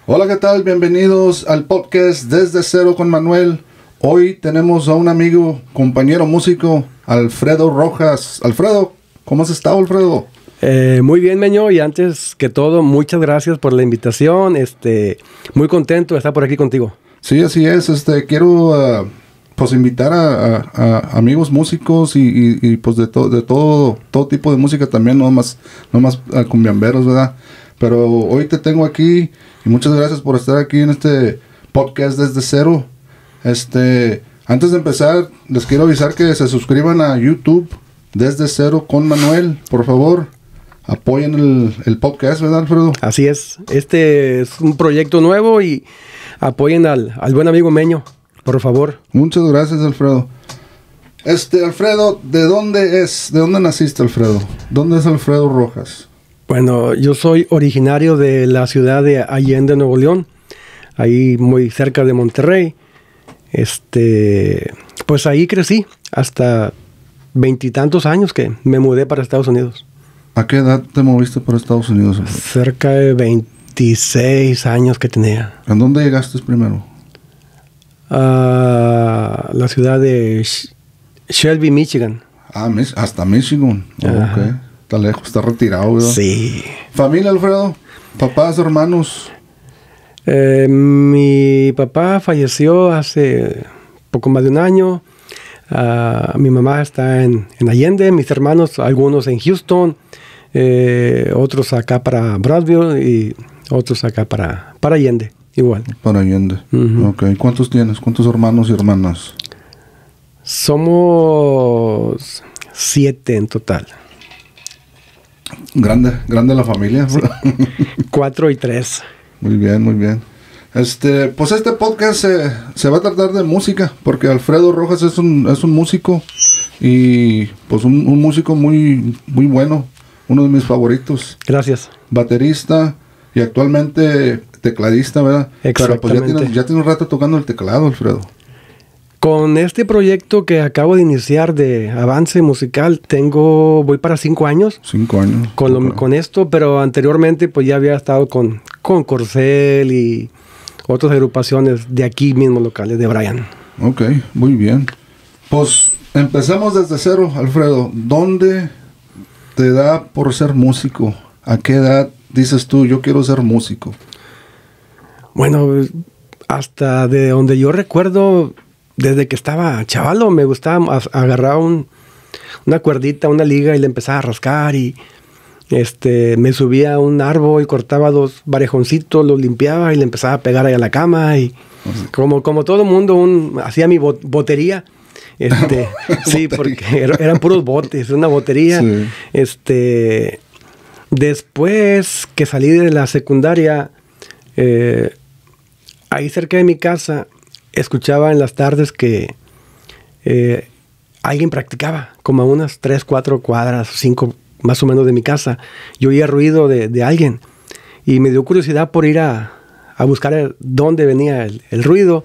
Hola, ¿qué tal? Bienvenidos al podcast Desde Cero con Manuel. Hoy tenemos a un amigo, compañero músico, Alfredo Rojas. Alfredo, ¿cómo has estado, Alfredo? Muy bien, Meño, y antes que todo, muchas gracias por la invitación. Muy contento de estar por aquí contigo. Sí, así es. Quiero pues invitar a amigos músicos y pues de todo tipo de música también, no más cumbiamberos, ¿verdad? Pero hoy te tengo aquí y muchas gracias por estar aquí en este podcast Desde Cero. Antes de empezar, les quiero avisar que se suscriban a YouTube Desde Cero con Manuel, por favor. Apoyen el podcast, ¿verdad, Alfredo? Así es. Este es un proyecto nuevo y apoyen al buen amigo Meño, por favor. Muchas gracias, Alfredo. Alfredo, ¿de dónde es? ¿De dónde naciste, Alfredo? ¿Dónde es Alfredo Rojas? Bueno, yo soy originario de la ciudad de Allende, Nuevo León, ahí muy cerca de Monterrey. Pues ahí crecí hasta 20 años que me mudé para Estados Unidos. ¿A qué edad te moviste para Estados Unidos, Alfredo? Cerca de 26 años que tenía. ¿En dónde llegaste primero? A la ciudad de Shelby, Michigan. Ah, hasta Michigan. Ok. Está lejos, está retirado, ¿verdad? Sí. ¿Familia, Alfredo? ¿Papás, hermanos? Mi papá falleció hace poco más de un año. Mi mamá está en Allende, mis hermanos, algunos en Houston, otros acá para Brownsville y otros acá para Allende, igual. Para Allende. Ok. ¿Cuántos tienes? ¿Cuántos hermanos y hermanas? Somos 7 en total. Grande la familia. Sí. 4 y 3. Muy bien, muy bien. Pues este podcast se va a tratar de música, porque Alfredo Rojas es un músico y pues un músico muy, muy bueno, uno de mis favoritos. Gracias. Baterista y actualmente tecladista, ¿verdad? Exactamente. Pero pues ya tiene un rato tocando el teclado, Alfredo. Con este proyecto que acabo de iniciar de avance musical, voy para 5 años. 5 años. Con esto, pero anteriormente pues ya había estado con Corcel y otras agrupaciones de aquí mismo locales, de Bryan. Ok, muy bien. Pues empezamos desde cero, Alfredo. ¿Dónde te da por ser músico? ¿A qué edad dices tú, yo quiero ser músico? Bueno, hasta de donde yo recuerdo, desde que estaba chavalo, me gustaba agarrar una cuerdita, una liga y le empezaba a rascar y me subía a un árbol y cortaba 2 varejoncitos, los limpiaba y le empezaba a pegar ahí a la cama y como todo mundo hacía mi botería. Sí, porque eran puros botes, una botería. Sí. Después que salí de la secundaria, ahí cerca de mi casa, escuchaba en las tardes que alguien practicaba, como a unas 3, 4 cuadras, 5 más o menos de mi casa. Yo oía ruido de alguien y me dio curiosidad por ir a buscar dónde venía el ruido.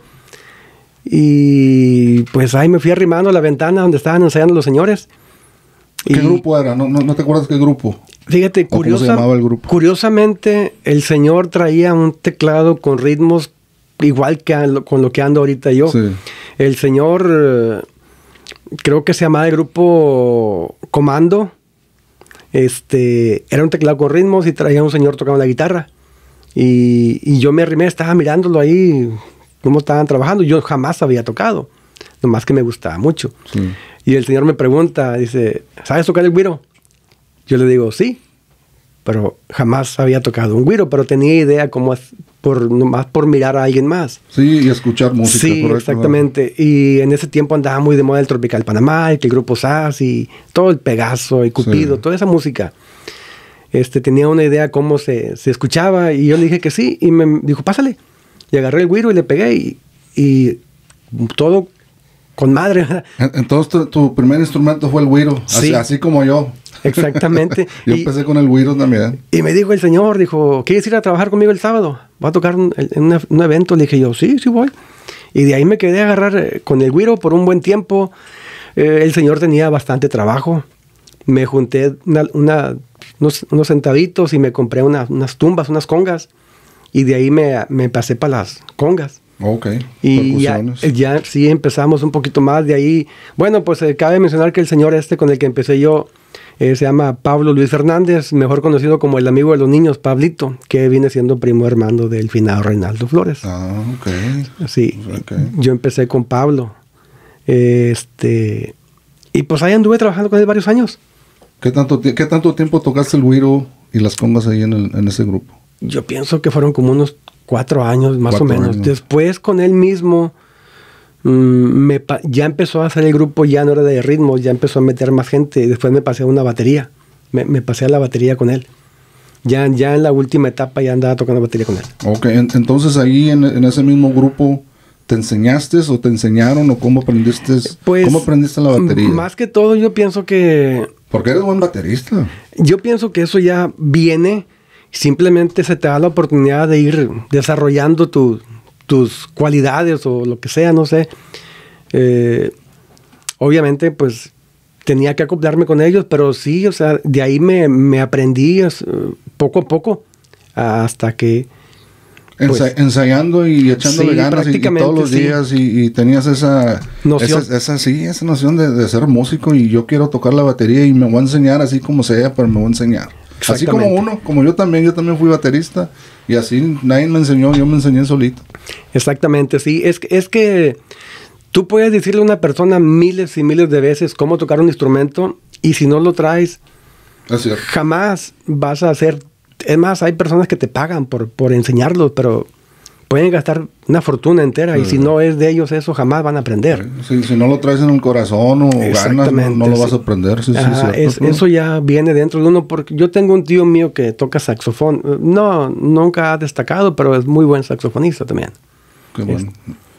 Y pues ahí me fui arrimando a la ventana donde estaban ensayando los señores. ¿Qué grupo era? ¿No te acuerdas qué grupo? Fíjate, ¿Cómo se llamaba el grupo? Curiosamente, el señor traía un teclado con ritmos igual que con lo que ando ahorita yo. Sí. El señor, creo que se llamaba el grupo Comando. Era un teclado con ritmos y traía un señor tocando la guitarra. Y yo me arrimé, estaba mirándolo ahí, cómo estaban trabajando. Yo jamás había tocado, nomás que me gustaba mucho. Sí. Y el señor me pregunta, dice, ¿sabes tocar el güiro? Yo le digo, sí, pero jamás había tocado un güiro, pero tenía idea cómo nomás por mirar a alguien más. Sí, y escuchar música. Sí, correcto, exactamente. ¿No? Y en ese tiempo andaba muy de moda el Tropical Panamá, el grupo SAS y todo el Pegaso y Cupido, sí, toda esa música. Tenía una idea cómo se escuchaba y yo le dije que sí y me dijo, pásale. Y agarré el güiro y le pegué y todo con madre. Entonces tu primer instrumento fue el güiro, sí, así como yo. Exactamente. Yo empecé con el güiro también. Y me dijo el señor, ¿quieres ir a trabajar conmigo el sábado? ¿Va a tocar en un evento? Le dije yo, sí voy. Y de ahí me quedé a agarrar con el güiro por un buen tiempo. El señor tenía bastante trabajo. Me junté unos centavitos y me compré unas tumbas, unas congas. y de ahí me pasé para las congas. Ok. Y ya sí empezamos un poquito más de ahí. Bueno, pues cabe mencionar que el señor con el que empecé yo se llama Pablo Luis Fernández, mejor conocido como el amigo de los niños, Pablito, que viene siendo primo hermano del finado Reinaldo Flores. Ah, ok. Sí, Okay. Yo empecé con Pablo. Y pues ahí anduve trabajando con él varios años. ¿Qué tanto tiempo tocaste el güiro y las congas ahí en ese grupo? Yo pienso que fueron como unos 4 años, más o 4 menos. años. Después con él mismo, ya empezó a hacer el grupo, ya no era de ritmos, ya empezó a meter más gente. Después me pasé a una batería. Me pasé a la batería con él. Ya en la última etapa ya andaba tocando batería con él. Ok, entonces ahí en ese mismo grupo, ¿te enseñaste o te enseñaron o cómo aprendiste, Pues, cómo aprendiste la batería? Más que todo yo pienso que... Porque eres buen baterista. Yo pienso que eso ya viene, simplemente se te da la oportunidad de ir desarrollando tus cualidades o lo que sea, no sé. Obviamente, pues, tenía que acoplarme con ellos, pero sí, o sea, de ahí me aprendí poco a poco, hasta que... Pues, ensayando y echándole ganas y todos los días y tenías esa noción. Esa noción de ser músico y yo quiero tocar la batería y me voy a enseñar así como sea, pero me voy a enseñar. Así como yo también fui baterista y así nadie me enseñó, yo me enseñé solito. Exactamente, sí. Es que tú puedes decirle a una persona miles y miles de veces cómo tocar un instrumento y si no lo traes, jamás vas a hacer. Es más, hay personas que te pagan por enseñarlos, pero pueden gastar una fortuna entera y si no es de ellos eso, jamás van a aprender. Si no lo traes en el corazón o ganas, no lo vas a aprender. Eso ya viene dentro de uno, porque yo tengo un tío mío que toca saxofón. No, nunca ha destacado, pero es muy buen saxofonista también. Qué bueno.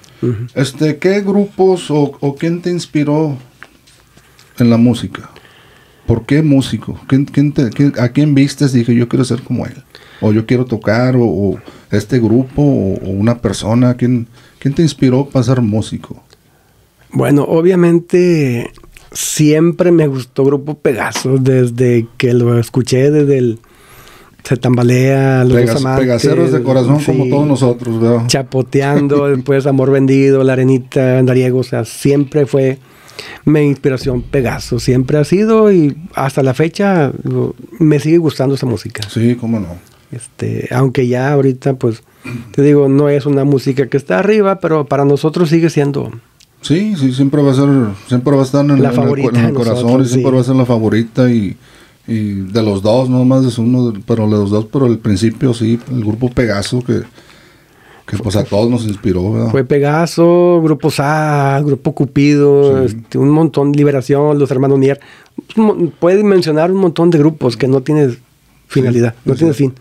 ¿Qué grupos o quién te inspiró en la música? ¿Por qué músico? ¿A quién vistes? Dije, yo quiero ser como él. O yo quiero tocar, o este grupo, o una persona. ¿Quién te inspiró para ser músico? Bueno, obviamente siempre me gustó Grupo Pegaso. Desde que lo escuché, desde el Se Tambalea, Los Dos Amantes. Pegaceros de corazón, sí, como todos nosotros, ¿verdad? Chapoteando, después Amor Vendido, La Arenita, Andariego. O sea, siempre fue... mi inspiración Pegaso, siempre ha sido y hasta la fecha me sigue gustando esa música. Sí, cómo no. Aunque ya ahorita, pues, te digo, no es una música que está arriba, pero para nosotros sigue siendo... Sí, siempre va a estar en el corazón, nosotros, y siempre va a ser la favorita y de los dos, no más de uno, pero de los dos, pero al principio sí, el grupo Pegaso que pues a todos nos inspiró, ¿verdad? Fue Pegaso, Grupo SA, Grupo Cupido, sí. Un montón, Liberación, Los Hermanos Mier. Puedes mencionar un montón de grupos que no tienes finalidad, no tienes fin.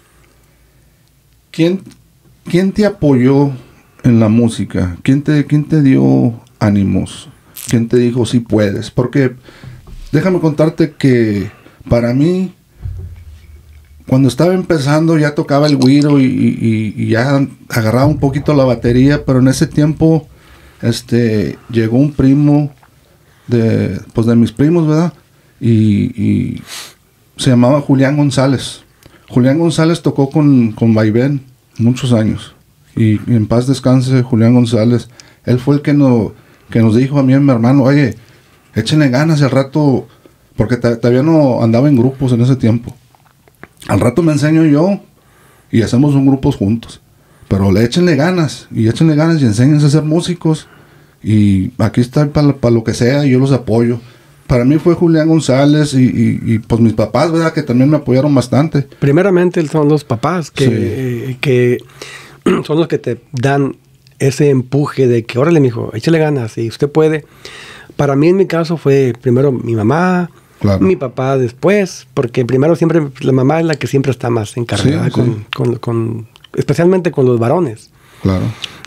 ¿Quién te apoyó en la música? ¿Quién te dio ánimos? ¿Quién te dijo sí puedes? Porque déjame contarte que para mí, cuando estaba empezando ya tocaba el güiro y ya agarraba un poquito la batería, pero en ese tiempo llegó un primo de mis primos, ¿verdad? Y se llamaba Julián González. Julián González tocó con Vaivén muchos años. Y en paz descanse Julián González. Él fue el que nos dijo a mí y a mi hermano, oye, échenle ganas al rato, porque todavía no andaba en grupos en ese tiempo. Al rato me enseño yo y hacemos un grupo juntos. Pero échenle ganas y enséñense a ser músicos. Y aquí está para lo que sea, y yo los apoyo. Para mí fue Julián González y pues mis papás, ¿verdad? Que también me apoyaron bastante. Primeramente son los papás que son los que te dan ese empuje de que, órale, mijo, échale ganas y usted puede. Para mí, en mi caso, fue primero mi mamá, claro, mi papá después, porque primero siempre la mamá es la que siempre está más encargada con especialmente con los varones. Claro.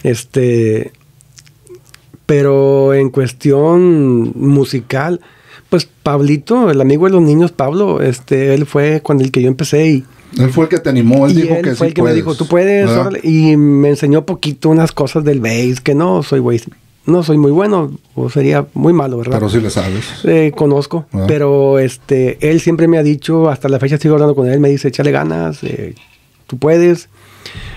Pero en cuestión musical, pues Pablito, el amigo de los niños, Pablo, él fue con el que yo empecé y él fue el que te animó, él dijo que sí. Fue el que me dijo, tú puedes, órale, y me enseñó poquito unas cosas del bass, que no soy muy bueno, o sería muy malo, ¿verdad? Pero sí le sabes. Conozco, pero él siempre me ha dicho, hasta la fecha sigo hablando con él, me dice, échale ganas, tú puedes.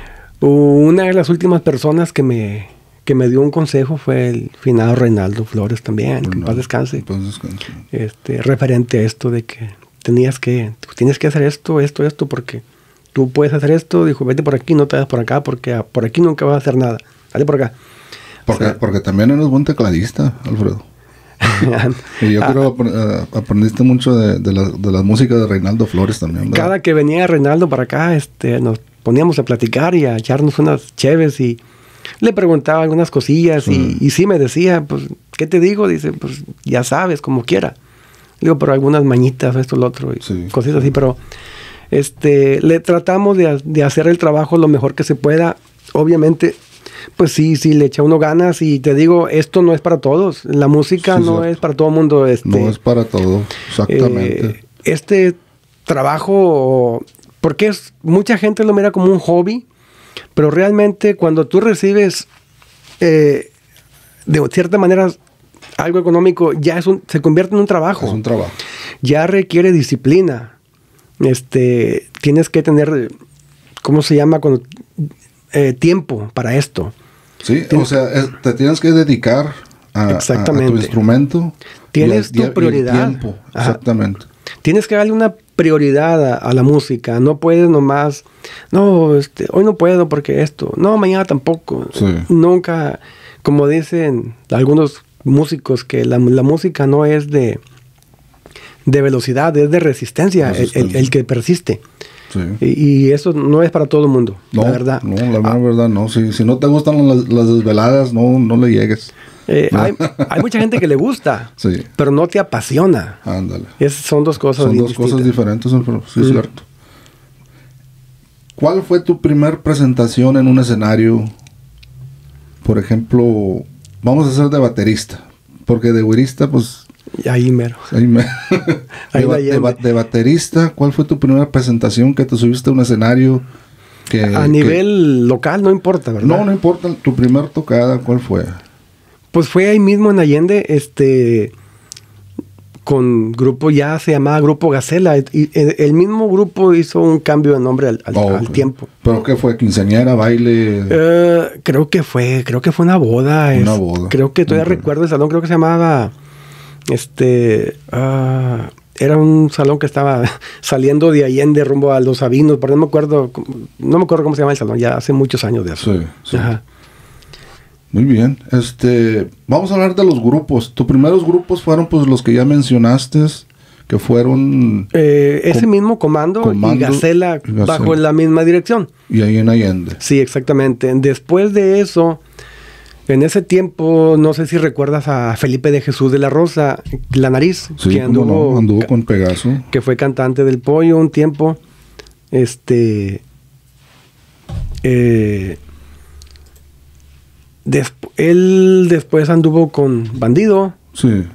Una de las últimas personas que me dio un consejo fue el finado Reinaldo Flores también, que en paz descanse. Referente a esto de que tienes que hacer esto, porque tú puedes hacer esto. Dijo, vete por aquí, no te vayas por acá, porque por aquí nunca vas a hacer nada. Dale por acá. Porque también eres buen tecladista, Alfredo. Y yo creo que aprendiste mucho de la música de Reinaldo Flores también, ¿verdad? Cada que venía Reinaldo para acá, nos poníamos a platicar y a echarnos unas cheves y le preguntaba algunas cosillas y sí me decía, pues, ¿qué te digo? Dice, pues, ya sabes, como quiera. Digo, pero algunas mañitas, esto, lo otro, y cositas así, pero le tratamos de hacer el trabajo lo mejor que se pueda. Obviamente, pues sí, le echa uno ganas y te digo, esto no es para todos. La música no es para todo el mundo. No es para todo, exactamente. Este trabajo, porque mucha gente lo mira como un hobby, pero realmente cuando tú recibes de cierta manera algo económico, ya se convierte en un trabajo. Es un trabajo. Ya requiere disciplina. Tienes que tener, ¿cómo se llama? Tiempo para esto. Sí, o sea, te tienes que dedicar a tu instrumento. Tienes tu prioridad. Tiempo, exactamente. Tienes que darle una prioridad a la música. No puedes nomás, no, hoy no puedo porque esto. No, mañana tampoco. Sí. Nunca, como dicen algunos músicos, que la música no es de velocidad, es de resistencia. El que persiste. Sí. Y eso no es para todo el mundo, la verdad. No, la verdad no. Si no te gustan las desveladas, no le llegues. Hay mucha gente que le gusta, pero no te apasiona. Ándale. Son dos cosas diferentes. Son dos cosas diferentes, sí, es cierto. ¿Cuál fue tu primer presentación en un escenario? Por ejemplo, vamos a hacer de baterista, porque de güirista, pues... Ahí mero. De baterista, ¿cuál fue tu primera presentación que te subiste a un escenario? A nivel local, no importa, ¿verdad? No importa. ¿Tu primer tocada cuál fue? Pues fue ahí mismo en Allende, con grupo, ya se llamaba Grupo Gacela. Y el mismo grupo hizo un cambio de nombre al tiempo. ¿Pero qué fue? ¿Quinceañera, baile? Creo que fue una boda. Una boda. Creo que todavía recuerdo el salón, creo que se llamaba... era un salón que estaba saliendo de Allende rumbo a Los Sabinos, pero no me acuerdo cómo se llama el salón, ya hace muchos años de eso. Sí. Ajá. Muy bien. Vamos a hablar de los grupos. Tus primeros grupos fueron pues los que ya mencionaste, que fueron... ese mismo comando y Gacela bajo la misma dirección. Y ahí en Allende. Sí, exactamente. Después de eso... En ese tiempo, no sé si recuerdas a Felipe de Jesús de la Rosa, La Nariz, sí, que anduvo con Pegaso. Que fue cantante del Pollo un tiempo. Él después anduvo con Bandido. Sí.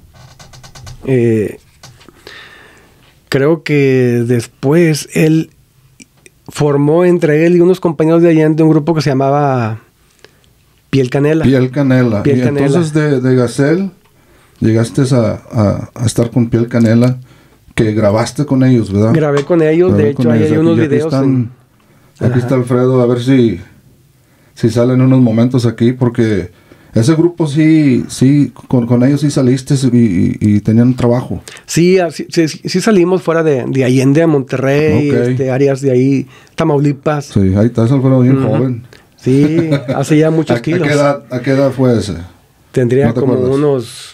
Creo que después él formó entre él y unos compañeros de Allende un grupo que se llamaba... Piel Canela. Entonces de Gacel llegaste a estar con Piel Canela, que grabaste con ellos, ¿verdad? Grabé con ellos, de hecho ahí hay unos videos. Aquí está Alfredo, a ver si salen unos momentos aquí, porque ese grupo sí, con ellos sí saliste y tenían trabajo. Sí salimos fuera de Allende a Monterrey, áreas de ahí, Tamaulipas. Sí, ahí está Alfredo bien joven. Sí, hace ya muchos kilos. ¿A qué edad fue ese? Tendría como unos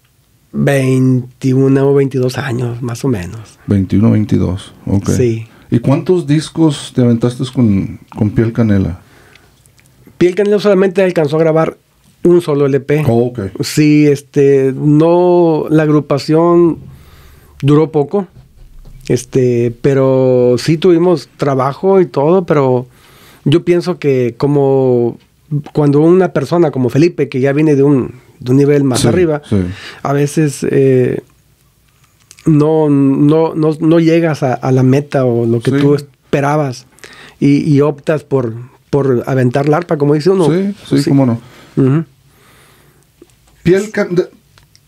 21 o 22 años, más o menos. 21 o 22, ok. Sí. ¿Y cuántos discos te aventaste con Piel Canela? Piel Canela solamente alcanzó a grabar un solo LP. Oh, ok. Sí, la agrupación duró poco, pero sí tuvimos trabajo y todo, pero... Yo pienso que como cuando una persona como Felipe, que ya viene de un nivel más arriba, a veces no llegas a la meta o lo que tú esperabas y optas por aventar la arpa, como dice uno. Sí, cómo no. Uh-huh.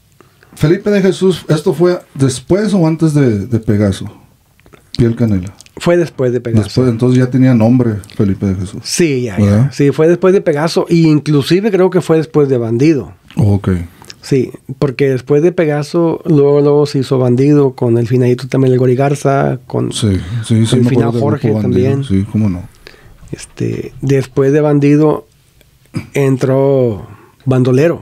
Felipe de Jesús, ¿esto fue después o antes de Pegaso? Piel Canela. Fue después de Pegaso. Después, entonces ya tenía nombre Felipe de Jesús. Sí, ya. Sí, fue después de Pegaso. Y inclusive creo que fue después de Bandido. Ok. Sí, porque después de Pegaso, luego se hizo Bandido, con el finadito también el Gori Garza, con el finado Jorge también. Sí, cómo no. Después de Bandido entró Bandolero.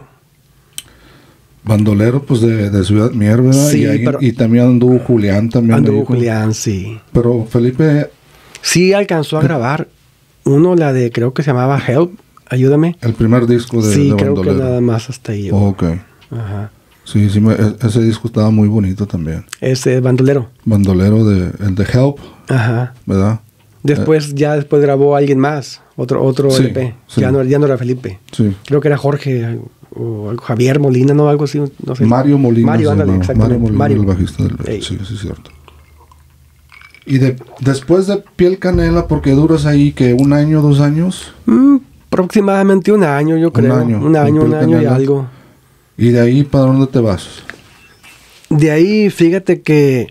Bandolero, pues de Ciudad Mier, ¿verdad? Sí, y también anduvo Julián también. Anduvo Julián, sí. Pero Felipe... Sí alcanzó a grabar uno, la de, creo que se llamaba Help, ayúdame. El primer disco de Sí, de creo Bandolero. que nada más hasta ahí. Ok. Ajá. Sí, ese disco estaba muy bonito también. Ese Bandolero. Bandolero, el de Help, Ajá. ¿verdad? Después grabó alguien más, otro Sí, LP. sí. Ya no era Felipe. Sí. Creo que era Jorge o Javier Molina, ¿no? Algo así, no sé. Mario Molina. Mario, se ándale, llamaba. exactamente. Mario Molina, el bajista del... Ey. Sí, sí, es cierto. Y después de Piel Canela, porque duras ahí, que 1 año, 2 años. Aproximadamente 1 año, yo creo. Un año Piel y Canela. algo. ¿Y de ahí para dónde te vas? De ahí, fíjate que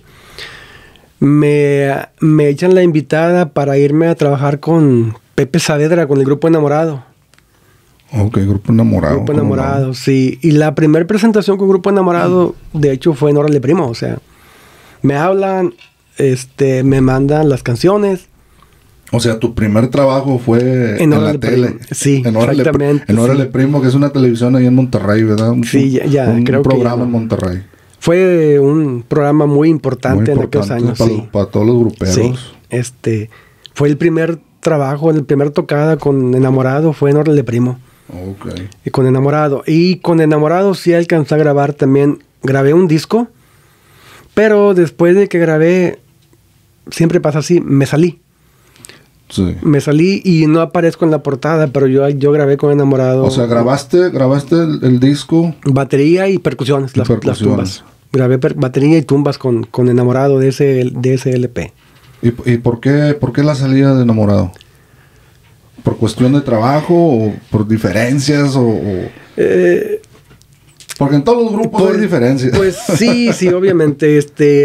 me echan la invitada para irme a trabajar con Pepe Saavedra, con el Grupo Enamorado. Ok, Grupo Enamorado. Grupo ¿cómo Enamorado, no? sí. Y la primera presentación con Grupo Enamorado, de hecho, fue en Órale Primo. O sea, me hablan, me mandan las canciones. O sea, tu primer trabajo fue en la Órale tele. Primo. Sí, en Órale, exactamente. En Órale Primo, que es una televisión ahí en Monterrey, ¿verdad? Sí, ya, un creo que programa ya no. en Monterrey. Fue un programa muy importante en aquellos años. Para, Sí. para todos los gruperos. Sí. Fue el primer trabajo, el primer tocada con Enamorado, fue en Órale Primo. Ok. Y con Enamorado. Y con Enamorado sí alcancé a grabar también. Grabé un disco, pero después de que grabé, siempre pasa así, me salí. Sí. Me salí y no aparezco en la portada, pero yo grabé con Enamorado. O sea, grabaste el disco. Batería y percusiones, las tumbas. Grabé batería y tumbas con Enamorado de ese LP. ¿Y por qué la salida de Enamorado? ¿Por cuestión de trabajo o por diferencias porque en todos los grupos hay diferencias. Pues sí, obviamente.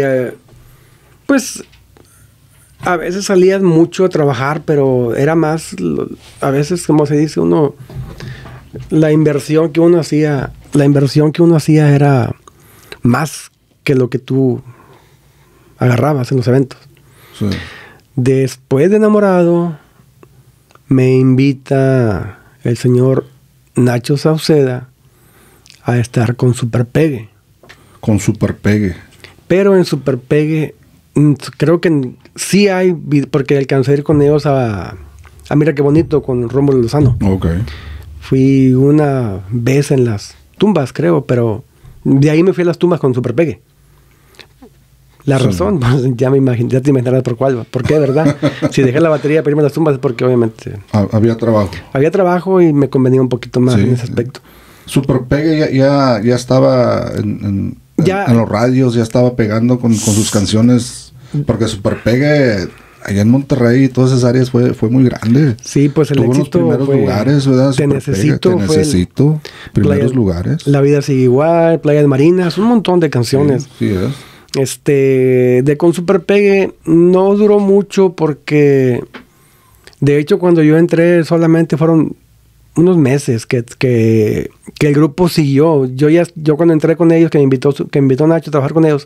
Pues a veces salías mucho a trabajar, pero era más, a veces, como se dice, la inversión que uno hacía era más que lo que tú agarrabas en los eventos. Sí. Después de Enamorado, me invita el señor Nacho Sauceda a estar con Super Pegue. Con Super Pegue. Pero en Super Pegue, creo que sí hay, porque alcancé a ir con ellos a Mira Qué Bonito, con Rómulo Lozano. Ok. Fui una vez en las tumbas, creo, pero de ahí me fui a las tumbas con Super Pegue. La razón, pues, ya te imaginarás por cuál. ¿Por qué, verdad? Si dejé la batería para irme a las tumbas es porque obviamente... Había trabajo. Había trabajo y me convenía un poquito más en ese aspecto. Super Pegue ya estaba en los radios, ya estaba pegando con sus canciones. Porque Super Pegue allá en Monterrey y todas esas áreas fue muy grande. Sí, pues el Tuvo éxito los primeros fue lugares, ¿verdad? Te Necesito. Te Necesito. Primeros lugares. La Vida Sigue Igual, Playas Marinas, un montón de canciones. Sí es. De con Super Pegue no duró mucho porque de hecho cuando yo entré solamente fueron unos meses que el grupo siguió. Yo cuando entré con ellos, que invitó Nacho a trabajar con ellos,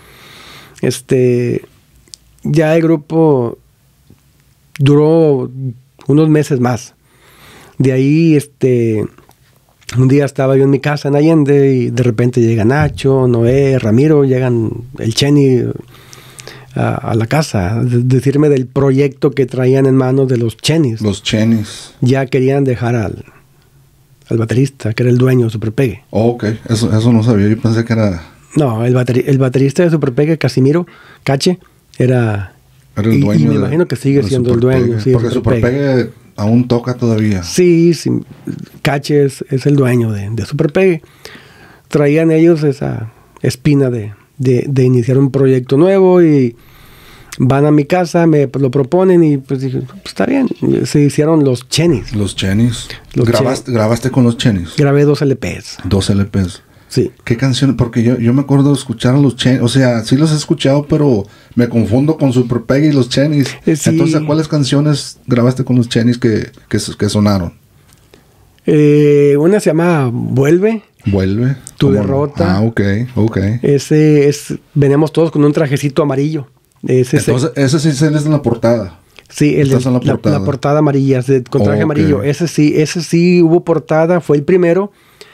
ya el grupo duró unos meses más. De ahí, un día estaba yo en mi casa en Allende y de repente llega Nacho, Noé, Ramiro, llegan el Cheni a la casa, decirme del proyecto que traían en manos de los Chenis. Los Chenis. Ya querían dejar al baterista, que era el dueño de Super Pegue. Oh, ok, eso no sabía, yo pensé que era... No, el baterista de Super Pegue, Casimiro Cache, era el dueño. Y me imagino que sigue siendo el dueño. Sí, porque Super Pegue aún toca todavía. Sí, Cache es el dueño de Super Pegue. Traían ellos esa espina de iniciar un proyecto nuevo y van a mi casa, me lo proponen y pues dije, pues está bien. Se hicieron los Chenis. Los Chenis. ¿Grabaste con los Chenis? Grabé 2 LPs. 2 LPs. Sí. ¿Qué canciones? Porque yo me acuerdo de escuchar a los Chenis. O sea, sí los he escuchado, pero me confundo con Super Peggy y los Chenis. Sí. Entonces, ¿cuáles canciones grabaste con los Chenis que sonaron? Una se llama Vuelve. Vuelve. Tu derrota. Ah, ok. Veníamos todos con un trajecito amarillo. Entonces, ese sí sale en la portada. Sí, la portada amarilla, con traje amarillo. Ese sí hubo portada, fue el primero.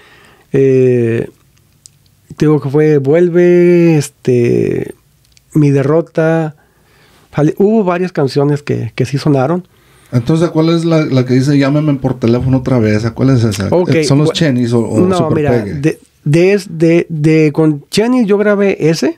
Digo que fue Vuelve, Mi derrota. Hubo varias canciones que sí sonaron. Entonces, ¿cuál es la que dice llámeme por teléfono otra vez? ¿Cuál es esa? Okay. ¿Son los Chenis o no, Super mira, Pegue? con Chenis yo grabé ese.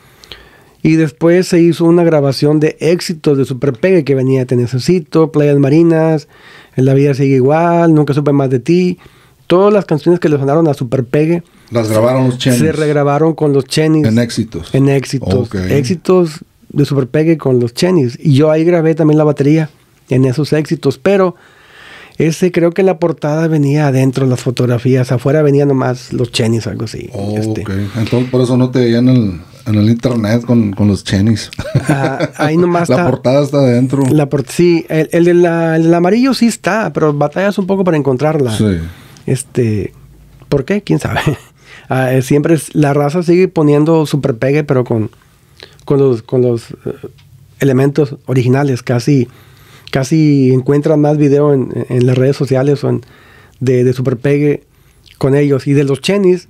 Y después se hizo una grabación de éxitos de Super Pegue que venía Te Necesito, Playas Marinas, En la vida sigue igual, Nunca supe más de ti. Todas las canciones que le sonaron a Super Pegue las grabaron los Chenis. Se regrabaron con los Chenis. En éxitos. Okay. Éxitos de Super Pegue con los Chenis. Y yo ahí grabé también la batería en esos éxitos. Pero ese creo que la portada venía adentro, las fotografías. Afuera venían nomás los Chenis, algo así. Ok. Entonces por eso no te veían en el internet con los Chenis. Ahí nomás la portada está adentro. Sí, el amarillo sí está, pero batallas un poco para encontrarla. Sí. ¿Por qué? ¿Quién sabe? Siempre la raza sigue poniendo Super Pegue, pero con los elementos originales. Casi encuentran más video en las redes sociales o de Super Pegue con ellos. Y de los Chenis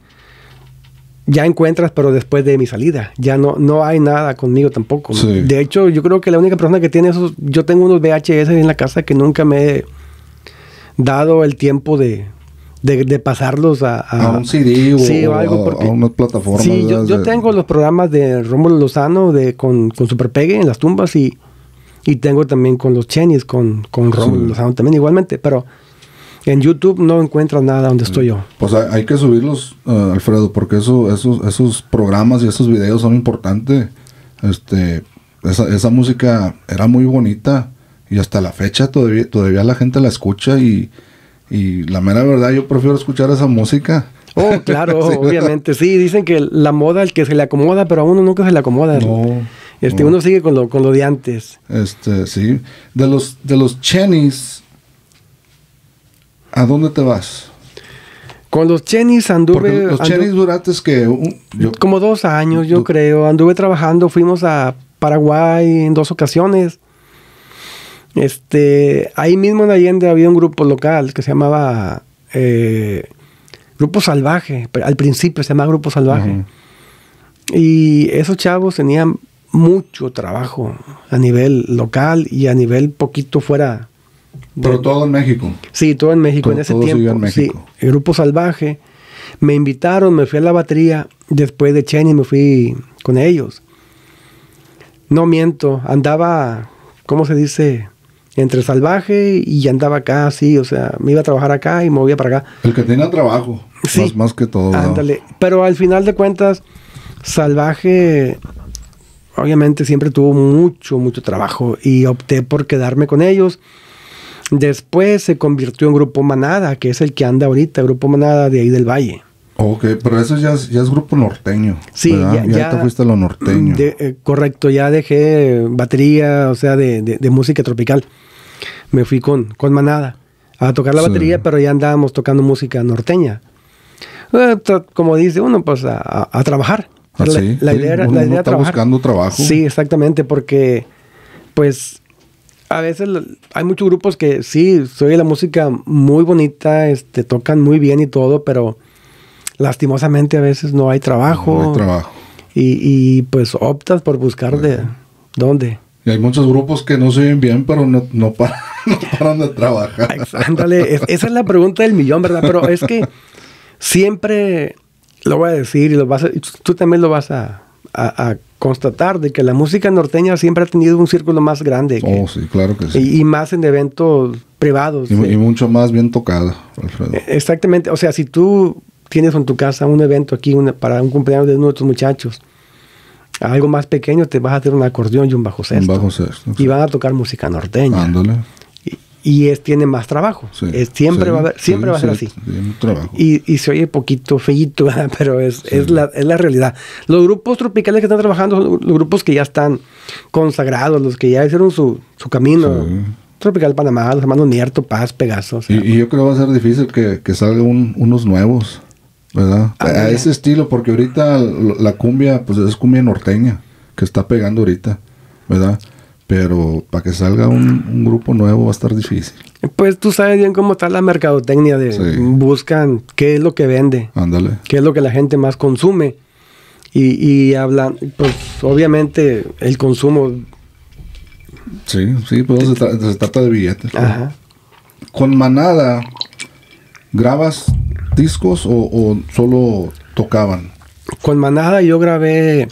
ya encuentras, pero después de mi salida. Ya no hay nada conmigo tampoco. Sí. De hecho, yo creo que la única persona que tiene esos... Yo tengo unos VHS en la casa que nunca me he dado el tiempo de pasarlos a un CD o algo, porque, a una plataforma. Sí, yo tengo los programas de Rómulo Lozano con Super Pegue en las tumbas y tengo también con los Chenis, con Rómulo Lozano también igualmente, pero en YouTube no encuentro nada donde estoy yo. Pues hay que subirlos, Alfredo, porque esos programas y esos videos son importantes. Esa música era muy bonita y hasta la fecha todavía la gente la escucha y la mera verdad yo prefiero escuchar esa música. Oh, claro, sí, obviamente. Sí, dicen que la moda, el que se le acomoda, pero a uno nunca se le acomoda. No. Uno sigue con lo de antes. Sí. De los Chenis, ¿a dónde te vas? Con los Chenis anduve... Porque los Chenis duraste como 2 años, yo creo. Anduve trabajando, fuimos a Paraguay en 2 ocasiones. Ahí mismo en Allende había un grupo local que se llamaba Grupo Salvaje. Al principio se llamaba Grupo Salvaje. Uh-huh. Y esos chavos tenían mucho trabajo a nivel local y a nivel poquito fuera. Pero todo en México. Sí, todo en México. En ese tiempo. En México. Sí, el Grupo Salvaje. Me invitaron, me fui a la batería. Después de Cheni me fui con ellos. No miento, andaba, ¿cómo se dice? Entre Salvaje y andaba acá, sí, o sea, me iba a trabajar acá y me movía para acá. El que tenía trabajo, sí, más que todo. Ándale, ¿no? Pero al final de cuentas, Salvaje, obviamente siempre tuvo mucho trabajo y opté por quedarme con ellos. Después se convirtió en Grupo Manada, que es el que anda ahorita, Grupo Manada de ahí del Valle. Ok, pero eso ya es grupo norteño. Sí, ya te fuiste a lo norteño. Correcto, ya dejé batería, o sea, de música tropical. Me fui con Manada a tocar la batería, pero ya andábamos tocando música norteña. Como dice uno, pues a trabajar. La idea era trabajar. Buscando trabajo. Sí, exactamente, porque pues a veces hay muchos grupos que sí, se oye la música muy bonita, tocan muy bien y todo, pero lastimosamente a veces no hay trabajo. No hay trabajo. Y pues optas por buscar de dónde. Y hay muchos grupos que no se oyen bien, pero no paran de trabajar. Ándale, esa es la pregunta del millón, ¿verdad? Pero es que siempre lo voy a decir y tú también lo vas a constatar, de que la música norteña siempre ha tenido un círculo más grande. Sí, claro que sí. Y más en eventos privados. Y mucho más bien tocada, Alfredo. Exactamente. O sea, si tú tienes en tu casa un evento aquí para un cumpleaños de uno de tus muchachos, algo más pequeño, te vas a hacer un acordeón y un bajo sexto. Un bajo sexto. Y van a tocar música norteña. Ándale. tiene más trabajo. Sí, Siempre sí, va a haber, siempre sí, va a ser sí, así. tiene un trabajo. Y se oye poquito feíto, ¿verdad? Pero es la realidad. Los grupos tropicales que están trabajando son los grupos que ya están consagrados, los que ya hicieron su camino. Sí. Tropical Panamá, los hermanos Nierto, Paz, Pegaso. O sea, Y yo creo que va a ser difícil que salgan unos nuevos, ¿verdad? A ese estilo, porque ahorita la cumbia, pues es cumbia norteña, que está pegando ahorita, ¿verdad? Pero para que salga un grupo nuevo va a estar difícil. pues tú sabes bien cómo está la mercadotecnia de Sí. buscan qué es lo que vende, Ándale. qué es lo que la gente más consume. Y hablan, pues obviamente el consumo. Sí, pues se trata de billetes. Ajá. Con Manada, ¿grabas discos o solo tocaban? Con Manada yo grabé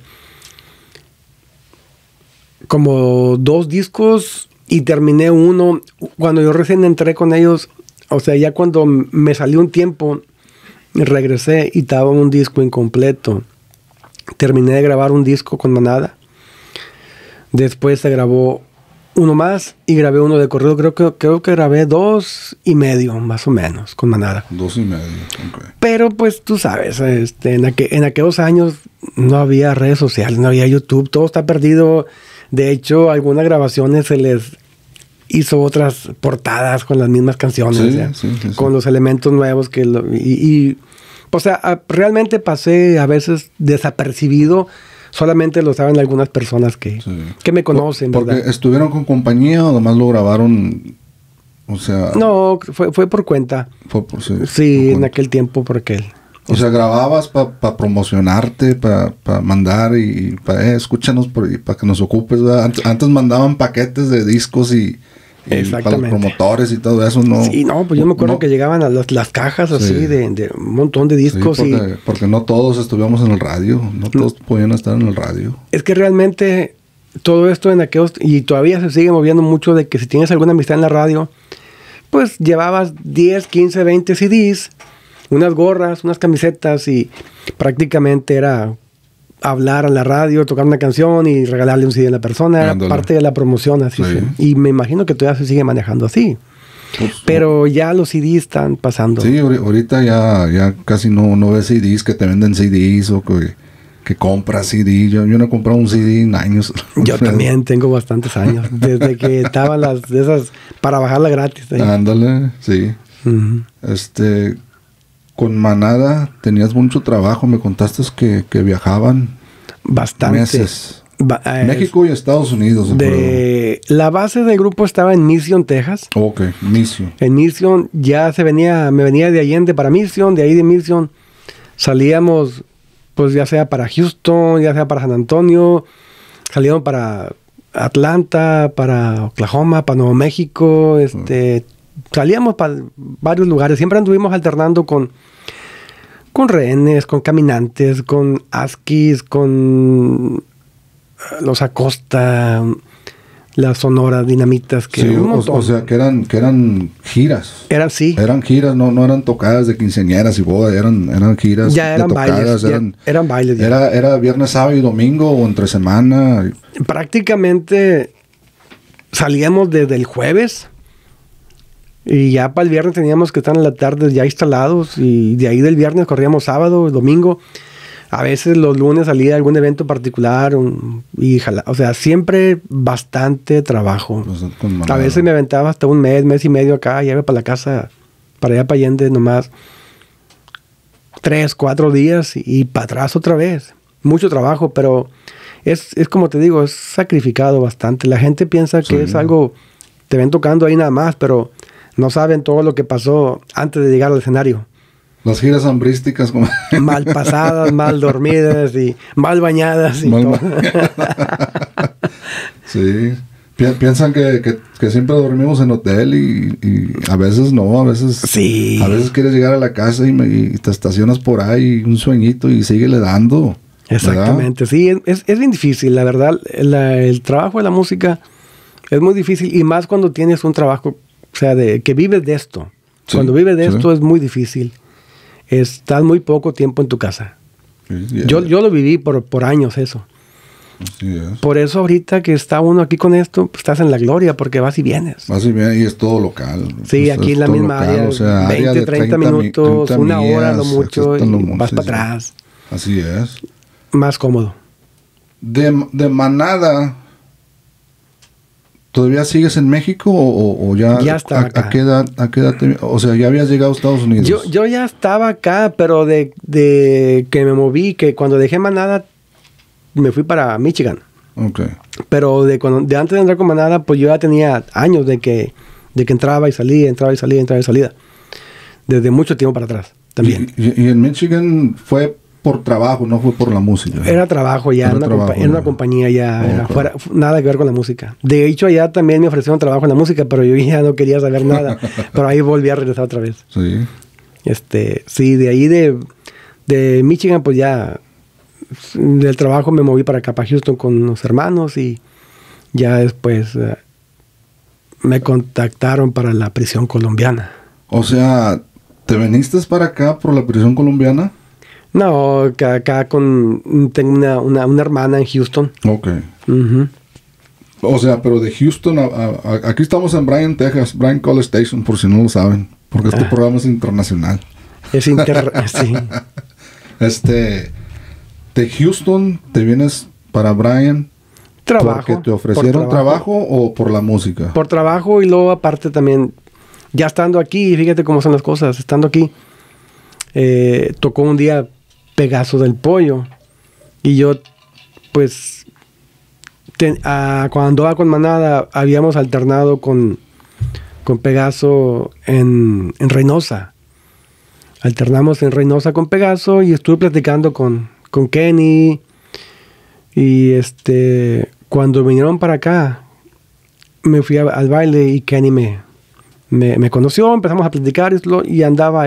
como 2 discos y terminé uno. Cuando yo recién entré con ellos, o sea, ya cuando me salió un tiempo, regresé y estaba un disco incompleto. Terminé de grabar un disco con Manada. Después se grabó uno más y grabé uno de corrido. Creo que grabé 2 y medio, más o menos, con Manada. 2 y medio. Okay. Pero pues tú sabes, en aquellos años no había redes sociales, no había YouTube, todo está perdido. De hecho, algunas grabaciones se les hizo otras portadas con las mismas canciones, Sí, o sea, sí. con los elementos nuevos o sea, realmente pasé a veces desapercibido. Solamente lo saben algunas personas que me conocen, porque ¿verdad? estuvieron con compañía o nomás lo grabaron, o sea... No, fue por cuenta. Sí, en aquel tiempo por aquel. O sea, grababas para promocionarte, para mandar y para escúchanos para que nos ocupes, ¿verdad? Antes mandaban paquetes de discos y para los promotores y todo eso, ¿no? Sí, no, pues yo me acuerdo que llegaban a las cajas así de un montón de discos. Sí, porque no todos estuvimos en el radio, no todos podían estar en el radio. Es que realmente todo esto en aquellos, y todavía se sigue moviendo mucho de que si tienes alguna amistad en la radio, pues llevabas 10, 15, 20 CDs, unas gorras, unas camisetas y prácticamente era hablar en la radio, tocar una canción y regalarle un CD a la persona. Era parte de la promoción, así. Sí. Y me imagino que todavía se sigue manejando así. Pues, pero ya los CDs están pasando. Sí, ahorita ya casi no ves CDs que te venden CDs o que compras CD. Yo no he comprado un CD en años. Yo también tengo bastantes años. Desde que estaban de esas para bajarla gratis. Ándale, sí. Con Manada tenías mucho trabajo. Me contaste que viajaban bastante. Meses. México y Estados Unidos. La base del grupo estaba en Mission, Texas. Ok, Mission. En Mission ya me venía de Allende para Mission. De ahí de Mission salíamos, pues ya sea para Houston, ya sea para San Antonio. Salíamos para Atlanta, para Oklahoma, para Nuevo México. Salíamos para varios lugares. Siempre anduvimos alternando con rehenes, con caminantes, con Askis, con los Acosta, las Sonora Dinamitas. O sea, que eran giras. Eran giras, no eran tocadas de quinceañeras y bodas, eran giras. Ya eran bailes. Eran bailes. Era viernes, sábado y domingo o entre semana. Prácticamente salíamos desde el jueves. Y ya para el viernes teníamos que estar en la tarde ya instalados. Y de ahí del viernes corríamos sábado, domingo. A veces los lunes salía algún evento particular. O sea, siempre bastante trabajo. A veces me aventaba hasta un mes y medio acá. Ya iba para la casa, para allá para Allende nomás. 3, 4 días y para atrás otra vez. Mucho trabajo, pero es como te digo, es sacrificado bastante. La gente piensa que es algo, te ven tocando ahí nada más, pero no saben todo lo que pasó antes de llegar al escenario. Las giras hambrísticas. Como... mal pasadas, mal dormidas y mal bañadas. Y todo. Sí. Piensan que siempre dormimos en hotel y a veces no, a veces... Sí. A veces quieres llegar a la casa y te estacionas por ahí, un sueñito y síguele dando. Exactamente. ¿Verdad? Sí, es bien difícil, la verdad. El trabajo de la música es muy difícil y más cuando tienes un trabajo... O sea, que vives de esto. Sí, cuando vives de esto es muy difícil. Estás muy poco tiempo en tu casa. Yo lo viví por años eso. Así es. Por eso ahorita que está uno aquí con esto, pues estás en la gloria porque vas y vienes. Vas y vienes y es todo local. Sí, Pues aquí es en la todo misma local, área, o sea, 20, área de 30 minutos, 30 una hora lo millas, mucho, aquí está y vas sí, para sí. atrás. Así es. Más cómodo. De Manada, ¿todavía sigues en México o ya? Ya estaba acá. ¿A qué edad o sea, ya habías llegado a Estados Unidos? Yo ya estaba acá, pero de que me moví, que cuando dejé Manada, me fui para Michigan. Ok. Pero de antes de entrar con Manada, pues yo ya tenía años de que entraba y salía, entraba y salía, entraba y salía. Desde mucho tiempo para atrás también. Y en Michigan fue por trabajo, no fue por la música. Era trabajo ya, era una compañía ya, era nada que ver con la música. De hecho, allá también me ofrecieron trabajo en la música, pero yo ya no quería saber nada. Pero ahí volví a regresar otra vez. Sí. Sí, de ahí de Michigan, pues ya del trabajo me moví para acá, para Houston con unos hermanos y ya después me contactaron para la prisión colombiana. O sea, ¿te viniste para acá por la prisión colombiana? No, acá tengo una hermana en Houston. Ok. Uh-huh. O sea, pero de Houston aquí estamos en Bryan, Texas, Bryan College Station, por si no lo saben, porque este programa es internacional. Es sí. De Houston te vienes para Bryan. Trabajo. ¿Porque te ofrecieron trabajo o por la música? Por trabajo y luego aparte también, ya estando aquí, fíjate cómo son las cosas, estando aquí, tocó un día Pegaso del Pollo y yo pues cuando andaba con Manada habíamos alternado con Pegaso en Reynosa. Alternamos en Reynosa con Pegaso y estuve platicando con Kenny y cuando vinieron para acá me fui al baile y Kenny me conoció, empezamos a platicar y andaba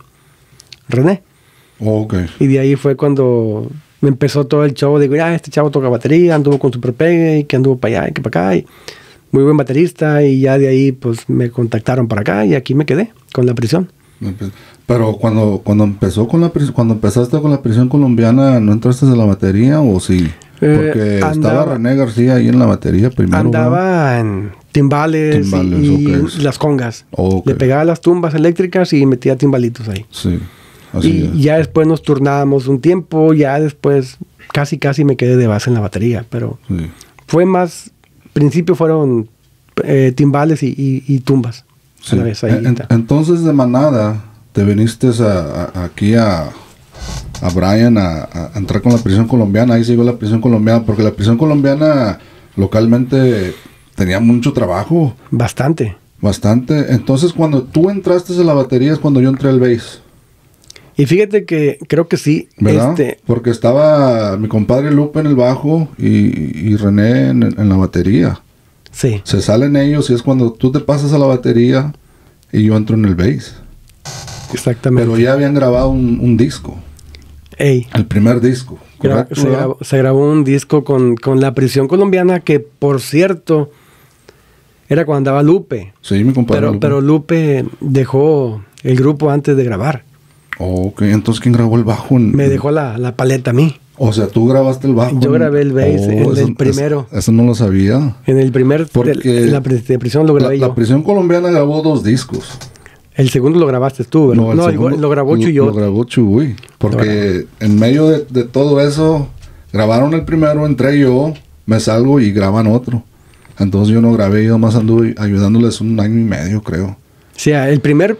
René. Oh, ok. Y de ahí fue cuando me empezó todo el show. Digo, este chavo toca batería, anduvo con Super Pegue, y que anduvo para allá y que para acá. Y muy buen baterista. Y ya de ahí pues me contactaron para acá y aquí me quedé con la prisión. Pero cuando empezaste con la prisión colombiana, ¿no entraste en la batería o sí? Porque estaba René García ahí en la batería primero. Andaba en timbales y okay. las congas. Okay. Le pegaba las tumbas eléctricas y metía timbalitos ahí. Sí. Así y ya después nos turnábamos un tiempo, ya después casi me quedé de base en la batería, pero sí. Fue más, principio fueron timbales y tumbas. Sí. A la vez, ahí entonces de Manada te viniste aquí a Bryan a entrar con la prisión colombiana. Ahí siguió la prisión colombiana, porque la prisión colombiana localmente tenía mucho trabajo. Bastante. Entonces cuando tú entraste a la batería es cuando yo entré al bass. Y fíjate que creo que sí. ¿Verdad? Porque estaba mi compadre Lupe en el bajo y René en la batería. Sí. Se salen ellos y es cuando tú te pasas a la batería y yo entro en el bass. Exactamente. Pero ya habían grabado un disco. El primer disco. ¿Correcto? Se grabó un disco con la prisión colombiana que, por cierto, era cuando andaba Lupe. Sí, mi compadre Lupe. Pero Lupe dejó el grupo antes de grabar. Oh, ok, entonces ¿quién grabó el bajo? Me dejó la paleta a mí. O sea, tú grabaste el bajo. Yo grabé el bass en el primero. Eso no lo sabía. En el primer, la prisión lo grabé yo. La prisión colombiana grabó 2 discos. El segundo lo grabaste tú, ¿verdad? No, lo grabó Chuy. Lo grabó Chuy. Porque en medio de todo eso, grabaron el primero, entré yo, me salgo y graban otro. Entonces yo no grabé, yo nomás anduve ayudándoles 1 año y medio, creo. Sí, el primero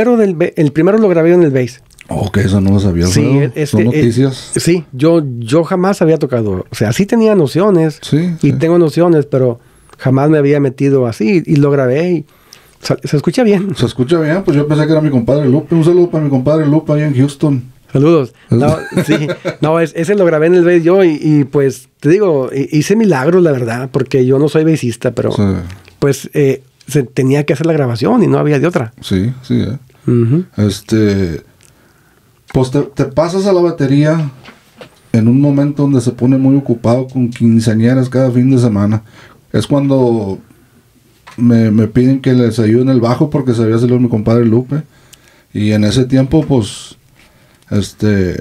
lo grabé en el bass. Ok, eso no lo sabía. Sí, ¿Son noticias? Sí, yo jamás había tocado. O sea, sí tenía nociones. Sí. Tengo nociones, pero jamás me había metido así. Y lo grabé y se escucha bien. Se escucha bien, pues yo pensé que era mi compadre Lupe. Un saludo para mi compadre Lupe ahí en Houston. Saludos. No, sí. No, ese lo grabé en el bass yo y pues te digo, hice milagros, la verdad, porque yo no soy bassista, pero sí. Pues se tenía que hacer la grabación y no había de otra. Sí. Uh-huh. Pues te pasas a la batería en un momento donde se pone muy ocupado con quinceañeras cada fin de semana. Es cuando me piden que les ayuden el bajo porque sabía hacerlo mi compadre Lupe. Y en ese tiempo, pues,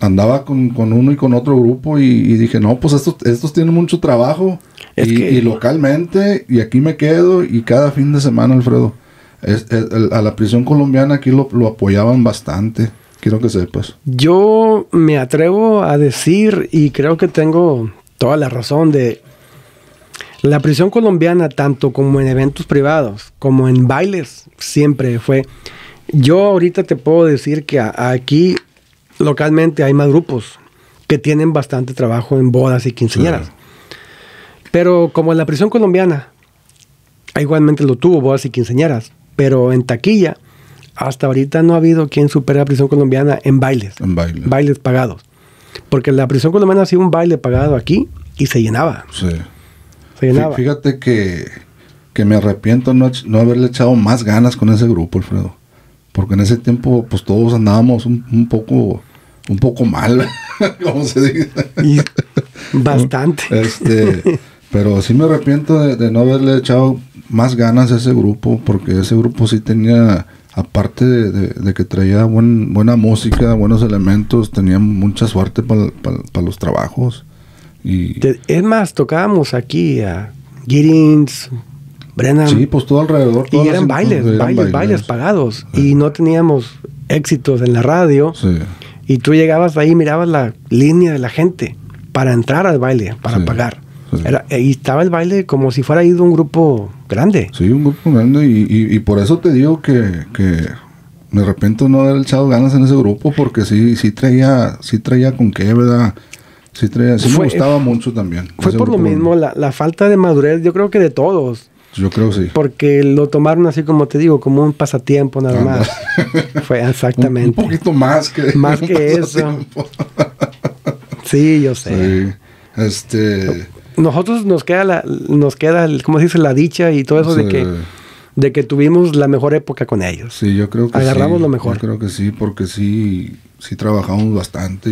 andaba con uno y con otro grupo y dije, no, pues estos tienen mucho trabajo y localmente, y aquí me quedo, y cada fin de semana, Alfredo, a la prisión colombiana aquí lo apoyaban bastante, quiero que sepas. Yo me atrevo a decir, y creo que tengo toda la razón, de la prisión colombiana, tanto como en eventos privados, como en bailes, siempre fue. Yo ahorita te puedo decir que aquí localmente hay más grupos que tienen bastante trabajo en bodas y quinceañeras. Sí. Pero como en la prisión colombiana, igualmente lo tuvo, bodas y quinceañeras, pero en taquilla, hasta ahorita no ha habido quien supere a la prisión colombiana en bailes. En bailes pagados. Porque la prisión colombiana hacía un baile pagado aquí y se llenaba. Sí. Se llenaba. Fíjate que me arrepiento no haberle echado más ganas con ese grupo, Alfredo. Porque en ese tiempo, pues todos andábamos un poco mal, como se dice. Bastante. Pero sí me arrepiento de no haberle echado más ganas a ese grupo, porque ese grupo sí tenía, aparte de que traía buena música, buenos elementos, tenía mucha suerte para los trabajos. Es más, tocábamos aquí a Giddings, Brennan. Sí, pues todo alrededor. Y eran bailes pagados. Sí. Y no teníamos éxitos en la radio. Sí. Y tú llegabas ahí y mirabas la línea de la gente para entrar al baile, para pagar. Sí. Y estaba el baile como si fuera ido un grupo grande. Sí, un grupo grande. Y por eso te digo que me arrepiento no haber echado ganas en ese grupo, porque sí traía con qué, ¿verdad? Sí me gustaba mucho también. Fue por lo mismo, la falta de madurez, yo creo que de todos. Yo creo que sí. Porque lo tomaron así, como te digo, como un pasatiempo nada más. Fue exactamente. Un poquito más que... Más que eso. Sí, yo sé. Sí. Nosotros nos queda, ¿cómo se dice? La dicha y todo eso de que tuvimos la mejor época con ellos. Sí, yo creo que agarramos lo mejor. Yo creo que sí, porque sí trabajamos bastante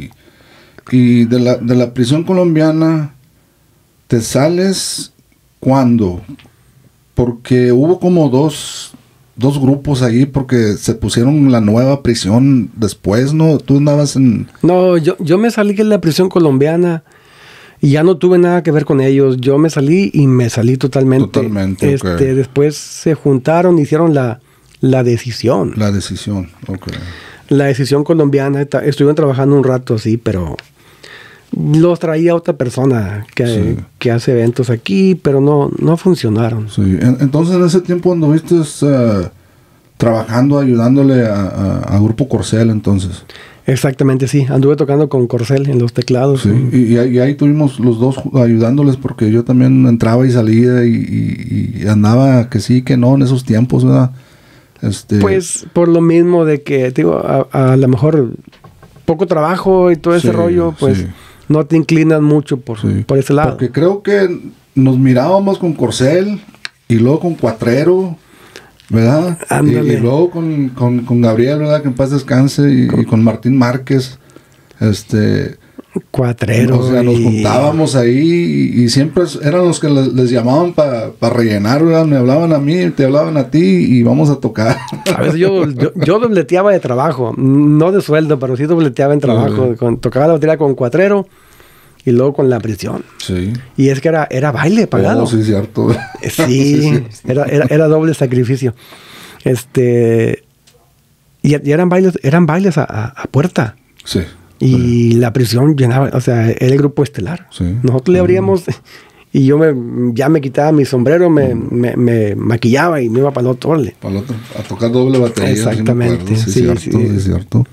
y de la prisión colombiana te sales ¿cuándo? Porque hubo como dos grupos ahí, porque se pusieron la nueva prisión después, ¿no? Tú andabas en... No, yo me salí de la prisión colombiana y ya no tuve nada que ver con ellos. Yo me salí y me salí totalmente. Totalmente, okay. Después se juntaron, hicieron la decisión. La decisión, ok. La decisión colombiana. Estuvieron trabajando un rato así, pero los traía otra persona que hace eventos aquí, pero no funcionaron. Sí. Entonces en ese tiempo anduviste trabajando, ayudándole a Grupo Corcel, entonces. Exactamente, sí. Anduve tocando con Corcel en los teclados. Sí. Y ahí tuvimos los dos ayudándoles, porque yo también entraba y salía y andaba que sí, que no en esos tiempos, ¿verdad? Pues por lo mismo de que, digo, a lo mejor poco trabajo y todo ese rollo, pues... Sí. No te inclinas mucho por ese lado. Porque creo que nos mirábamos con Corcel y luego con Cuatrero, ¿verdad? Y luego con Gabriel, ¿verdad? Que en paz descanse, y con Martín Márquez. Cuatrero. O sea, nos juntábamos ahí y siempre eran los que les llamaban para rellenar, ¿verdad? Me hablaban a mí, te hablaban a ti y vamos a tocar. A veces yo dobleteaba de trabajo, no de sueldo, pero sí dobleteaba en trabajo. Tocaba la batería con Cuatrero y luego con la prisión. Sí. Y es que era baile pagado. Oh, sí, cierto. Sí, era doble sacrificio. Y eran bailes a puerta. Sí. Y la prisión llenaba, o sea, era el grupo estelar. Sí. Nosotros le abríamos y yo ya me quitaba mi sombrero, me maquillaba y me iba para el otro. Para el otro, a tocar doble batería. Exactamente. Sí, cierto.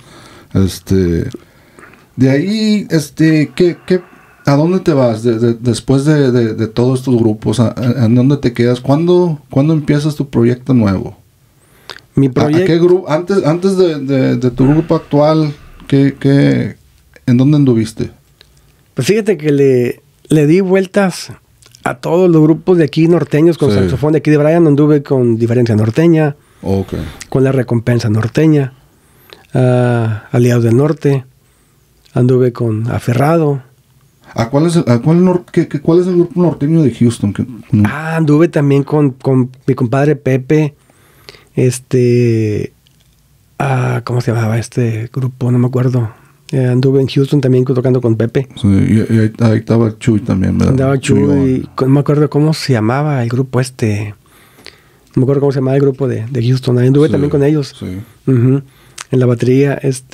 De ahí, ¿a dónde te vas después de todos estos grupos? ¿En dónde te quedas? ¿Cuándo empiezas tu proyecto nuevo? Mi proyecto... ¿A qué grupo? Antes de tu grupo actual, ¿en dónde anduviste? Pues fíjate que le di vueltas a todos los grupos de aquí norteños con saxofón. De aquí de Bryan anduve con Diferencia Norteña, con La Recompensa Norteña, Aliados del Norte, anduve con Aferrado. ¿Cuál es el grupo norteño de Houston? Anduve también con mi compadre Pepe. ¿Cómo se llamaba este grupo? No me acuerdo. Anduve en Houston también tocando con Pepe. Sí, y ahí estaba Chuy también, ¿verdad? Andaba Chuy, no me acuerdo cómo se llamaba el grupo No me acuerdo cómo se llamaba el grupo de Houston. Ahí anduve también con ellos. Sí. En la batería,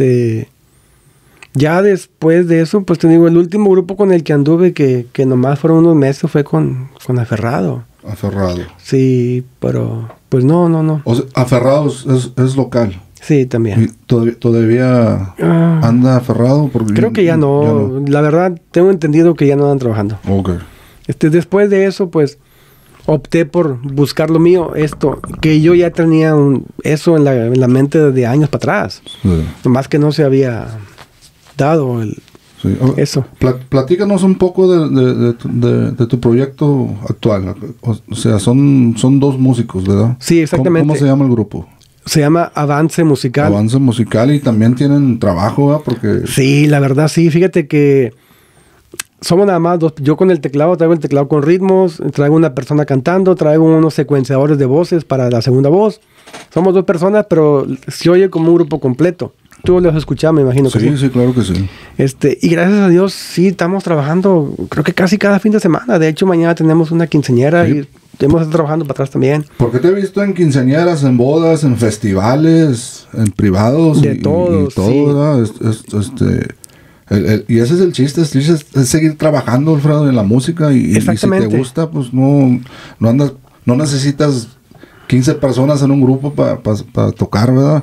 Ya después de eso, pues te digo, el último grupo con el que anduve, que nomás fueron unos meses, fue con Aferrado. Aferrado. Sí, pero pues no. O sea, Aferrado es local. Sí, también. ¿Y todavía anda Aferrado? Porque Creo que ya no. La verdad, tengo entendido que ya no andan trabajando. Ok. Después de eso, pues, opté por buscar lo mío, que yo ya tenía eso en la mente desde años para atrás. Sí. Más que no se había dado eso. Platícanos un poco de tu proyecto actual. O sea, son dos músicos, ¿verdad? Sí, exactamente. ¿Cómo se llama el grupo? Se llama Avance Musical. Avance Musical, y también tienen trabajo, ¿verdad? Porque... Sí, la verdad, sí. Fíjate que somos nada más dos. Yo con el teclado, traigo el teclado con ritmos, traigo una persona cantando, traigo unos secuenciadores de voces para la segunda voz. Somos 2 personas, pero se oye como un grupo completo. Tú los escuchás, me imagino que sí. Sí, claro que sí. Y gracias a Dios, sí, estamos trabajando, creo que casi cada fin de semana. De hecho, mañana tenemos una quinceañera, sí. Y hemos estado trabajando para atrás también. Porque te he visto en quinceañeras, en bodas, en festivales, en privados. De todo, sí. ¿Verdad? Y ese es el chiste, es seguir trabajando, Alfredo, en la música, y si te gusta, pues no necesitas 15 personas en un grupo para tocar, ¿verdad?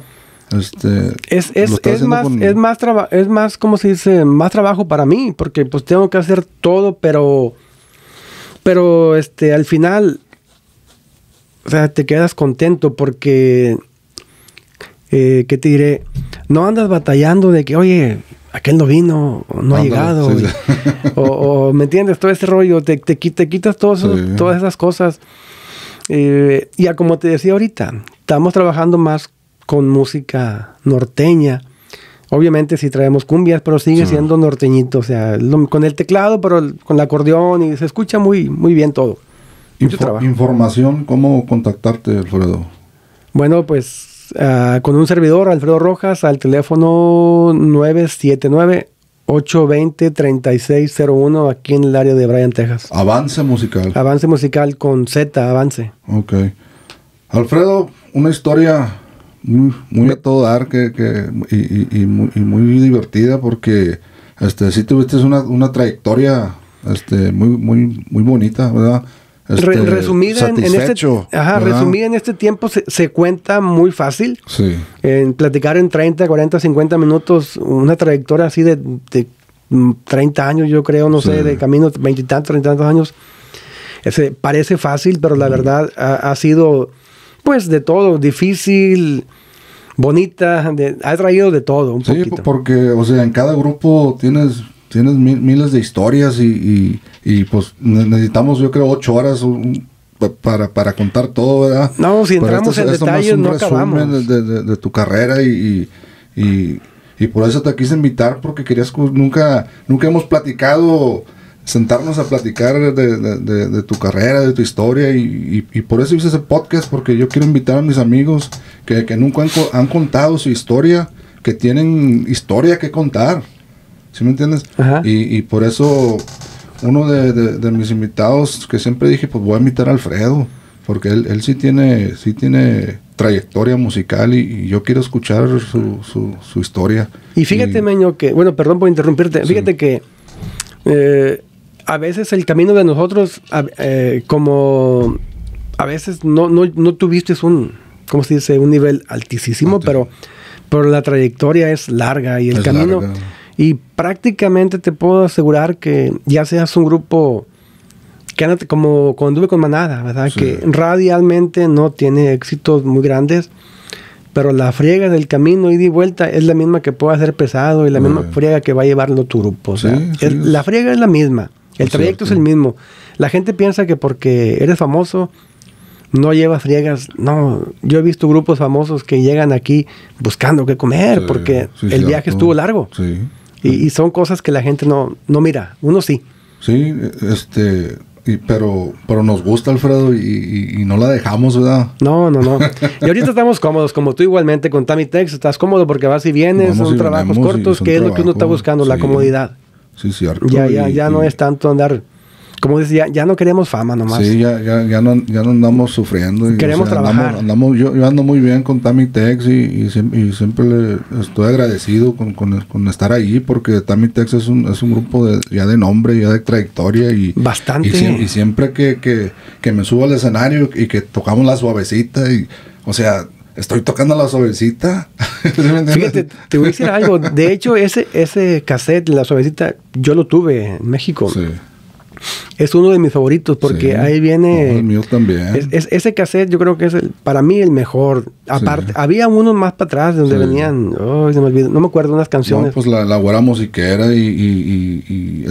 Es más, ¿cómo se dice? Más trabajo para mí, porque pues tengo que hacer todo, pero al final, o sea, te quedas contento porque, ¿qué te diré? No andas batallando de que, oye, aquel no vino, no ha llegado, sí. o ¿me entiendes? Todo ese rollo, te quitas todas esas cosas. Y como te decía ahorita, estamos trabajando más con música norteña. Obviamente sí traemos cumbias, pero sigue siendo norteñito, o sea, con el teclado, pero con el acordeón, y se escucha muy, muy bien todo. Información, ¿cómo contactarte, Alfredo? Bueno, pues con un servidor, Alfredo Rojas, al teléfono 979-820-3601, aquí en el área de Bryan, Texas. Avance Musical. Avance Musical con Z, Avance. Ok. Alfredo, una historia muy a todo dar y muy divertida, porque sí tuviste una trayectoria muy bonita, ¿verdad? Resumida en este tiempo se cuenta muy fácil. Sí. En platicar en 30, 40, 50 minutos una trayectoria así de 30 años, yo creo, no sé, de camino, 20 y tantos, 30 y tantos años. Parece fácil, pero la verdad ha sido, pues, de todo, difícil, bonita, ha traído de todo un poquito. Sí, porque, o sea, en cada grupo tienes miles de historias y pues necesitamos, yo creo, 8 horas para contar todo, ¿verdad? No, si entramos en detalles no acabamos. De tu carrera y por eso te quise invitar, porque nunca hemos platicado, sentarnos a platicar de tu carrera, de tu historia, y por eso hice ese podcast, porque yo quiero invitar a mis amigos que nunca han contado su historia, que tienen historia que contar. ¿Sí me entiendes? Y por eso uno de mis invitados, que siempre dije, pues voy a invitar a Alfredo, porque él sí tiene trayectoria musical, y yo quiero escuchar su historia. Y fíjate, Meño, que, bueno, perdón por interrumpirte, fíjate que a veces el camino de nosotros, como a veces no tuviste ¿cómo se dice? Un nivel altísimo, pero la trayectoria es larga, y el camino... Larga. Y prácticamente te puedo asegurar que ya seas un grupo que anda como cuando anduve con Manada, ¿verdad? Sí. Que radialmente no tiene éxitos muy grandes, pero la friega del camino ida y vuelta es la misma que puede ser pesado, y la misma friega que va a llevarlo tu grupo. O sea, la friega es la misma, el trayecto es el mismo. La gente piensa que porque eres famoso no llevas friegas. No, yo he visto grupos famosos que llegan aquí buscando qué comer, porque el viaje estuvo largo. Sí. Y son cosas que la gente no mira. Uno sí. Sí, pero nos gusta, Alfredo, y no la dejamos, ¿verdad? No. Y ahorita estamos cómodos, como tú igualmente con Tammy Tex, estás cómodo porque vas y vienes, son trabajos cortos, que es lo que uno está buscando, la comodidad. Sí, cierto. Ya no es tanto andar, como decía, ya no queremos fama nomás. Sí, ya no andamos sufriendo. Queremos trabajar. Yo ando muy bien con Tammy Tex y siempre le estoy agradecido con estar ahí, porque Tammy Tex es un grupo ya de nombre, ya de trayectoria. Bastante. Y siempre que me subo al escenario y que tocamos la suavecita, o sea, estoy tocando la suavecita. Fíjate, te voy a decir algo. De hecho, ese cassette, la suavecita, yo lo tuve en México. Sí. Es uno de mis favoritos porque ahí viene... el mío también. Ese cassette yo creo que es para mí el mejor. Aparte, había unos más para atrás donde venían... se me olvidó, no me acuerdo unas canciones. No, pues la güera musiquera y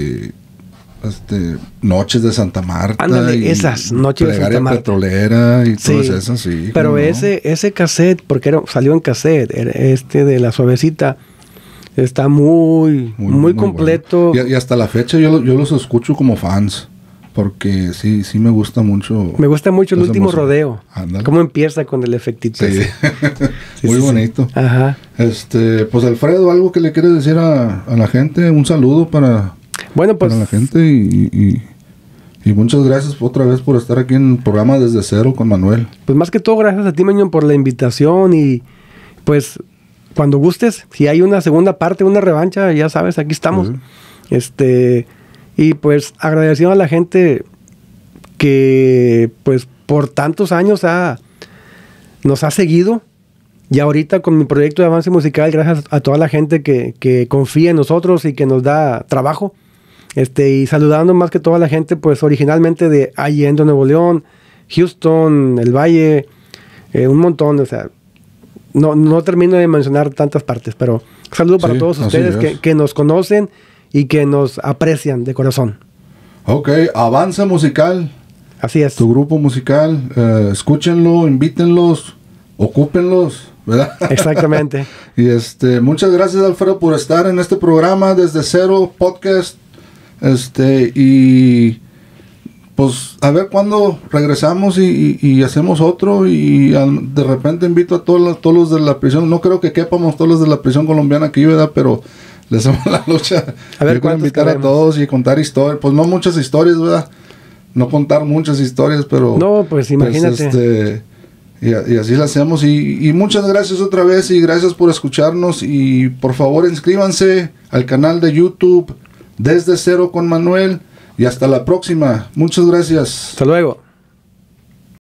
Noches de Santa Marta. Ándale, esas Noches de Santa Marta. Petrolera y todas esas, sí. Pero ese cassette, porque salió en cassette, de la suavecita... Está muy completo. Bueno. Y hasta la fecha yo los escucho como fans. Porque sí me gusta mucho. Me gusta mucho el último rodeo. Ándale. Cómo empieza con el efectito. Sí. Muy bonito. Ajá. Pues Alfredo, algo que le quieres decir a la gente. Un saludo para la gente. Y muchas gracias otra vez por estar aquí en el programa Desde Cero con Manuel. Pues más que todo, gracias a ti, Meño, por la invitación. Y pues... Cuando gustes, si hay una segunda parte, una revancha, ya sabes, aquí estamos. Y pues agradecido a la gente que pues por tantos años nos ha seguido. Y ahorita con mi proyecto de avance musical, gracias a toda la gente que confía en nosotros y que nos da trabajo. Y saludando más que toda la gente, pues originalmente de Allende, Nuevo León, Houston, El Valle, un montón, o sea... No termino de mencionar tantas partes, pero saludo para todos ustedes que nos conocen y que nos aprecian de corazón. Ok, Avance Musical. Así es. Tu grupo musical, escúchenlo, invítenlos, ocúpenlos, ¿verdad? Exactamente. Y muchas gracias, Alfredo, por estar en este programa Desde Cero Podcast. Y... Pues a ver cuándo regresamos y hacemos otro y de repente invito a todos los de la prisión. No creo que quepamos todos los de la prisión colombiana aquí, ¿verdad? Pero les hacemos la lucha. A ver, yo quiero invitar a todos y contar historias. Pues no muchas historias, ¿verdad? No contar muchas historias, pero... No, pues imagínate. Y así lo hacemos. Y muchas gracias otra vez y gracias por escucharnos. Y por favor inscríbanse al canal de YouTube Desde Cero con Manuel. Y hasta la próxima. Muchas gracias. Hasta luego.